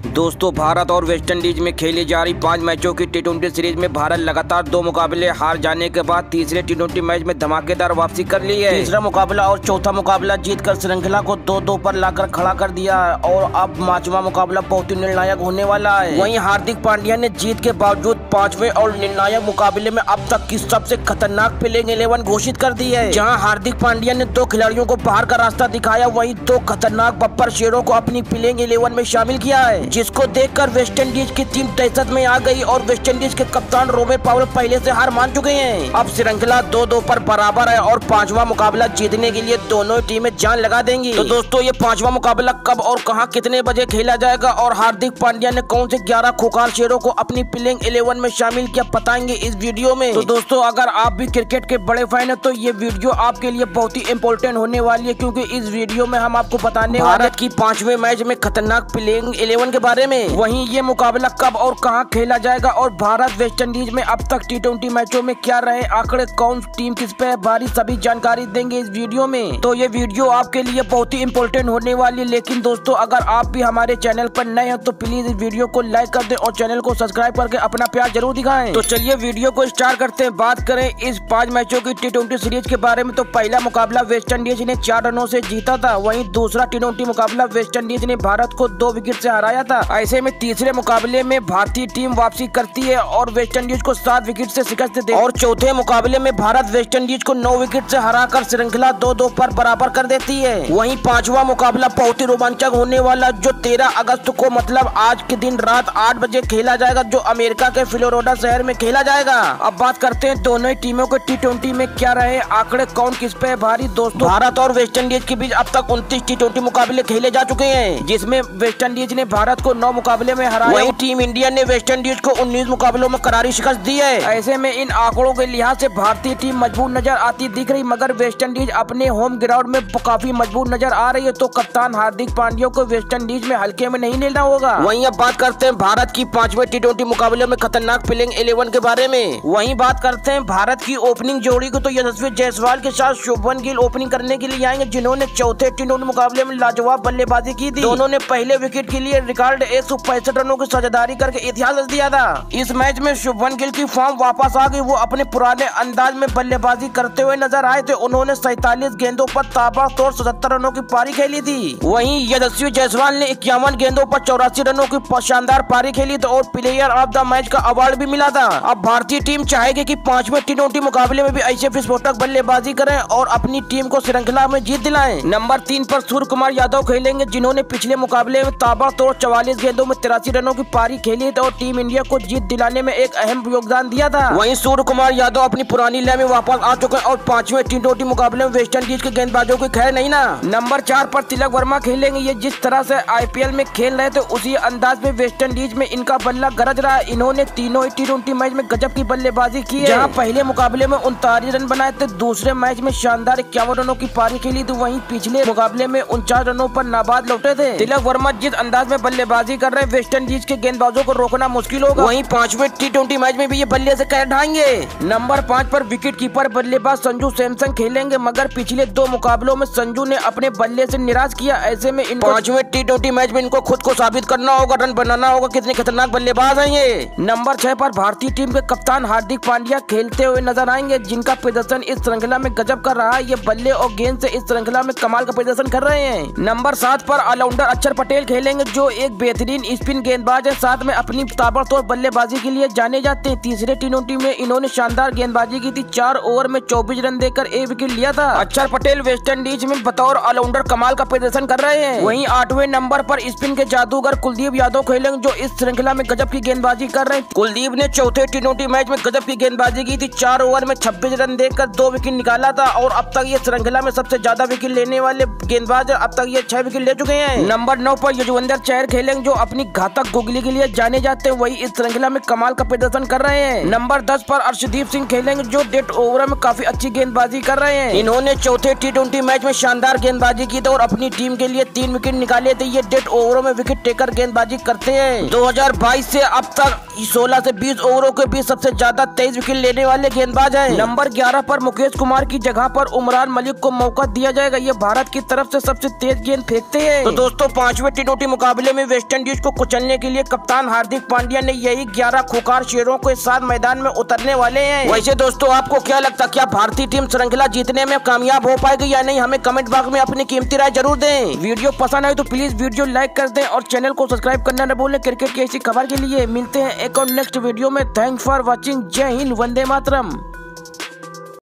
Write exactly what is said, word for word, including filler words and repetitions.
दोस्तों, भारत और वेस्टइंडीज में खेली जा रही पांच मैचों की टी ट्वेंटी सीरीज में भारत लगातार दो मुकाबले हार जाने के बाद तीसरे टी ट्वेंटी मैच में धमाकेदार वापसी कर ली है। तीसरा मुकाबला और चौथा मुकाबला जीतकर श्रृंखला को दो दो पर लाकर खड़ा कर दिया है और अब पांचवा मुकाबला बहुत ही निर्णायक होने वाला है। वहीं हार्दिक पांड्या ने जीत के बावजूद पांचवे और निर्णायक मुकाबले में अब तक की सबसे खतरनाक प्लेइंग इलेवन घोषित कर दी है। जहाँ हार्दिक पांड्या ने दो खिलाड़ियों को बाहर का रास्ता दिखाया, वहीं दो खतरनाक बब्बर शेरों को अपनी प्लेइंग इलेवन में शामिल किया है, जिसको देखकर वेस्टइंडीज की टीम दहशत में आ गई और वेस्टइंडीज के कप्तान रोबर्ट पावेल पहले से हार मान चुके हैं। अब श्रृंखला दो दो पर बराबर है और पांचवा मुकाबला जीतने के लिए दोनों टीमें जान लगा देंगी। तो दोस्तों, ये पांचवा मुकाबला कब और कहां कितने बजे खेला जाएगा और हार्दिक पांड्या ने कौन से ग्यारह खुखार शेरों को अपनी प्लेइंग इलेवन में शामिल किया, बताएंगे इस वीडियो में। तो दोस्तों, अगर आप भी क्रिकेट के बड़े फैन है तो ये वीडियो आपके लिए बहुत ही इम्पोर्टेंट होने वाली है, क्योंकि इस वीडियो में हम आपको बताने भारत की पांचवें मैच में खतरनाक प्लेइंग इलेवन के बारे में। वहीं ये मुकाबला कब और कहां खेला जाएगा और भारत वेस्टइंडीज में अब तक टी ट्वेंटी मैचों में क्या रहे आंकड़े, कौन टीम किस पे भारी, सभी जानकारी देंगे इस वीडियो में। तो ये वीडियो आपके लिए बहुत ही इम्पोर्टेंट होने वाली है। लेकिन दोस्तों, अगर आप भी हमारे चैनल पर नए हैं तो प्लीज इस वीडियो को लाइक कर दें और चैनल को सब्सक्राइब करके अपना प्यार जरूर दिखाएं। तो चलिए वीडियो को स्टार्ट करते हैं। बात करें इस पांच मैचों की टी ट्वेंटी सीरीज के बारे में तो पहला मुकाबला वेस्टइंडीज ने चार रनों से जीता था। वहीं दूसरा टी ट्वेंटी मुकाबला वेस्टइंडीज ने भारत को दो विकेट से हराया था। ऐसे में तीसरे मुकाबले में भारतीय टीम वापसी करती है और वेस्टइंडीज को सात विकेट से शिकस्त देती है और चौथे मुकाबले में भारत वेस्टइंडीज को नौ विकेट से हराकर श्रृंखला दो दो पर बराबर कर देती है। वहीं पांचवा मुकाबला बहुत ही रोमांचक होने वाला, जो तेरह अगस्त को मतलब आज के दिन रात आठ बजे खेला जाएगा, जो अमेरिका के फ्लोरिडा शहर में खेला जाएगा। अब बात करते हैं दोनों ही टीमों के टी ट्वेंटी में क्या रहे आंकड़े, कौन किस पे भारी। दोस्तों, भारत और वेस्टइंडीज के बीच अब तक उनतीस टी ट्वेंटी मुकाबले खेले जा चुके हैं, जिसमें वेस्टइंडीज ने भारत को नौ मुकाबले में हराया। वहीं टीम इंडिया ने वेस्टइंडीज को उन्नीस मुकाबलों में करारी शिकस्त दी है। ऐसे में इन आंकड़ों के लिहाज से भारतीय टीम मजबूत नजर आती दिख रही, मगर वेस्टइंडीज अपने होम ग्राउंड में काफी मजबूत नजर आ रही है। तो कप्तान हार्दिक पांड्या को वेस्टइंडीज में हल्के में नहीं लेना होगा। वहीं अब बात करते हैं भारत की पांचवें टी ट्वेंटी मुकाबले में खतरनाक प्लेइंग इलेवन के बारे में। वहीं बात करते हैं भारत की ओपनिंग जोड़ी को, तो यशस्वी जायसवाल के साथ शुभमन गिल ओपनिंग करने के लिए आएंगे, जिन्होंने चौथे टी ट्वेंटी मुकाबले में लाजवाब बल्लेबाजी की थी। दोनों ने पहले विकेट के लिए रिकॉर्ड एक सौ पैंसठ रनों की साझेदारी करके इतिहास रच दिया था। इस मैच में शुभमन गिल की फॉर्म वापस आ गई, वो अपने पुराने अंदाज में बल्लेबाजी करते हुए नजर आए थे। उन्होंने सैतालीस गेंदों पर ताबड़तोड़ सतहत्तर रनों की पारी खेली थी। वहीं यशस्वी जायसवाल ने इक्यावन गेंदों पर चौरासी रनों की शानदार पारी खेली थी और प्लेयर ऑफ द मैच का अवार्ड भी मिला था। अब भारतीय टीम चाहेगी कि पांचवें टी ट्वेंटी मुकाबले में भी ऐसे विस्फोटक बल्लेबाजी करें और अपनी टीम को श्रृंखला में जीत दिलाएं। नंबर तीन पर सूर्य कुमार यादव खेलेंगे, जिन्होंने पिछले मुकाबले में ताबड़तोड़ चौवालीस गेंदों में तिरासी रनों की पारी खेली थी और टीम इंडिया को जीत दिलाने में एक अहम योगदान दिया था। वहीं सूर्य कुमार यादव अपनी पुरानी लय में वापस आ चुके हैं और पांचवें टी ट्वेंटी मुकाबले में वेस्टइंडीज के गेंदबाजों की खैर नहीं ना। नंबर चार पर तिलक वर्मा खेलेंगे। ये जिस तरह से आईपीएल में खेल रहे थे उसी अंदाज में वेस्टइंडीज में इनका बल्ला गरज रहा है। इन्होंने तीनों ही टी ट्वेंटी मैच में गजब की बल्लेबाजी की है। जहां पहले मुकाबले में उनतालीस रन बनाए थे, दूसरे मैच में शानदार इक्यावन रनों की पारी खेली थी। वहीं पिछले मुकाबले में उनचास रनों पर नाबाद लौटे थे। तिलक वर्मा जिस अंदाज में बल्लेबाजी कर रहे हैं, वेस्टइंडीज के गेंदबाजों को रोकना मुश्किल होगा। वहीं पांचवें टी ट्वेंटी मैच में भी ये बल्ले से कैच ढाएंगे। नंबर पाँच पर विकेट कीपर बल्लेबाज संजू सैमसन खेलेंगे, मगर पिछले दो मुकाबलों में संजू ने अपने बल्ले से निराश किया। ऐसे में इन पांचवें टी ट्वेंटी मैच में इनको खुद को साबित करना होगा, रन बनाना होगा, कितने खतरनाक बल्लेबाज हैं ये। नंबर छह पर भारतीय टीम के कप्तान हार्दिक पांड्या खेलते हुए नजर आएंगे, जिनका प्रदर्शन इस श्रृंखला में गजब कर रहा है। ये बल्ले और गेंद से इस श्रृंखला में कमाल का प्रदर्शन कर रहे हैं। नंबर सात पर ऑलराउंडर अक्षर पटेल खेलेंगे, जो एक बेहतरीन स्पिन गेंदबाज है, साथ में अपनी ताबड़तोड़ बल्लेबाजी के लिए जाने जाते हैं। तीसरे टी ट्वेंटी में इन्होंने शानदार गेंदबाजी की थी, चार ओवर में चौबीस रन देकर एक विकेट लिया था। अक्षर पटेल वेस्टइंडीज में बतौर ऑलराउंडर कमाल का प्रदर्शन कर रहे हैं। वहीं आठवें नंबर पर स्पिन के जादूगर कुलदीप यादव खेलेंगे, जो इस श्रृंखला में गजब की गेंदबाजी कर रहे हैं। कुलदीप ने चौथे टी ट्वेंटी मैच में गजब की गेंदबाजी की थी, चार ओवर में छब्बीस रन देकर दो विकेट निकाला था और अब तक ये श्रृंखला में सबसे ज्यादा विकेट लेने वाले गेंदबाज, अब तक ये छह विकेट ले चुके हैं। नंबर नौ पर युजवेंद्र चहर खेलेंगे, जो अपनी घातक गुगली के लिए जाने जाते हैं, वही इस श्रृंखला में कमाल का प्रदर्शन कर रहे हैं। नंबर दस पर अर्शदीप सिंह खेलेंगे, जो डेथ ओवर में काफी अच्छी गेंदबाजी कर रहे हैं। इन्होंने चौथे टी ट्वेंटी मैच में शानदार गेंदबाजी की थी और अपनी टीम के लिए तीन विकेट निकाले थे। ये डेथ ओवरों में विकेट टेकर गेंदबाजी करते हैं। दो हज़ार बाईस से अब तक सोलह से बीस ओवरों के बीच सबसे ज्यादा तेईस विकेट लेने वाले गेंदबाज हैं। नंबर ग्यारह पर मुकेश कुमार की जगह पर उमरान मलिक को मौका दिया जाएगा। ये भारत की तरफ से सबसे तेज गेंद फेंकते हैं। तो दोस्तों पांचवें टी ट्वेंटी मुकाबले में वेस्ट इंडीज को कुचलने के लिए कप्तान हार्दिक पांड्या ने यही ग्यारह खुखार शेरों के साथ मैदान में उतरने वाले हैं। वैसे दोस्तों आपको क्या लगता है, क्या भारतीय टीम श्रृंखला जीतने में कामयाब हो पाएगी या नहीं? हमें कमेंट बॉक्स में अपनी कीमती राय जरूर दें। वीडियो पसंद आए तो प्लीज वीडियो लाइक कर दें और चैनल को सब्सक्राइब करना न भूलें। क्रिकेट की ऐसी खबर के लिए मिलते हैं एक और नेक्स्ट वीडियो में। Thanks for watching. जय हिंद, वंदे मातरम।